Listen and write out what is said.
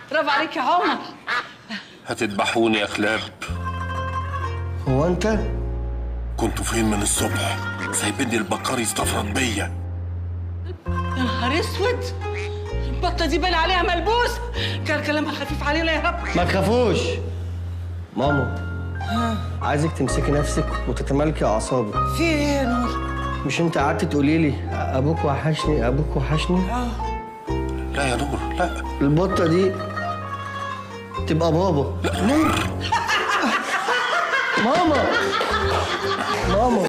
برافو عليك يا عمر. هتذبحوني يا كلاب. هو انت؟ كنتوا فين من الصبح؟ سايبيني البكار يستفرد بيا. يا نهار اسود، البطه دي بان عليها ملبوس. كان كلامها خفيف علينا يا رب. ما تخافوش ماما. عايزك تمسكي نفسك وتتمالكي اعصابك. في ايه يا نور؟ مش انت قعدتي تقولي لي ابوك وحشني ابوك وحشني؟ لا يا نور لا. البطه دي تبقى بابا. لا نور. ماما ماما